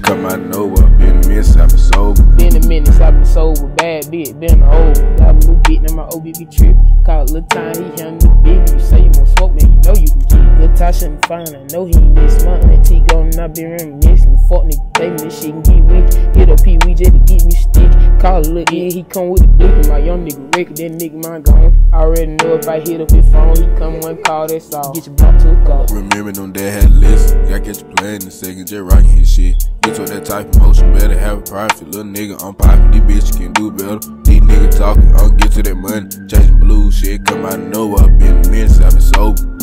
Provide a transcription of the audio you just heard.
come out of nowhere. Been a minute, I've been sober. Been a minute, I've been sober. Bad bitch, been a hoe. Got a little bitch, now my old bitch be trip. Caught a little time, he handle the big. You say you gon' smoke, man, you know you can get. Lil' Tasha ain't fine, I know he ain't miss. My auntie gone, I been reminiscing. Fuck nigga, play me, this shit can get weak. Hit up Pee Wee just to get me stick. Call a little in, he come with the dick. And my young nigga record, that nigga mine gone. I already know if I hit up his phone, he come one call, that's all. Get your block to a call. Remember them that had a list. Gotta catch you playing in a second, just rocking his shit. Get to that type of motion, better have a profit. Little nigga, I'm poppin', these bitches can do better. These niggas talking, I'll get to that money. Chasing blue shit, come out of nowhere. Been a minute, I've been sober.